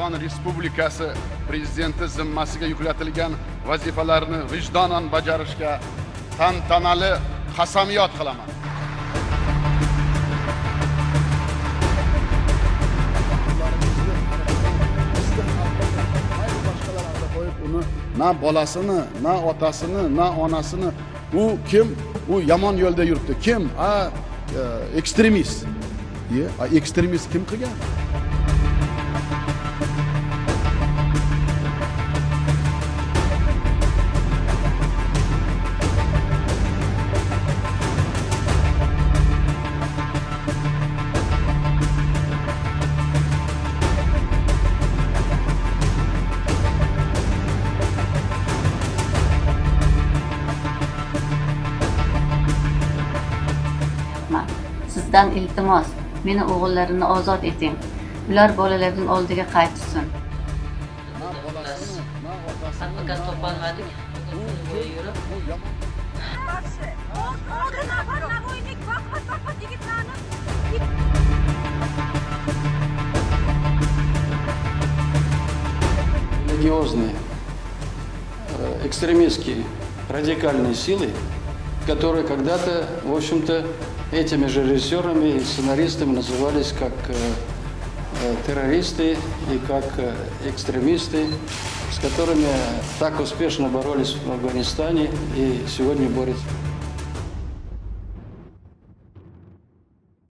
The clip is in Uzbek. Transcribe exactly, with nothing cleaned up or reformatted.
Qozog'iston Respublikasi Prezidenti zimmasiga yuklatilgan vazifalarni vijdonan bajarishga tantanali qasamyod qilaman. Uni na bolasini, na otasini, na onasini, u kim? U yomon yo'lda yuribdi. Kim? A ekstremist. Ye, a ekstremist kim qilgan? Sizdan iltimos, meni o'g'illarimni ozod eting. Ular bolalarning oldiga qaytsin. Advokat topolmadik. Yurib. Религиозные, экстремистские, радикальные силы, которые когда-то, в общем-то, этими же режиссерами и сценаристами назывались как э, террористы и как э, экстремисты, с которыми так успешно боролись в Афганистане и сегодня борются.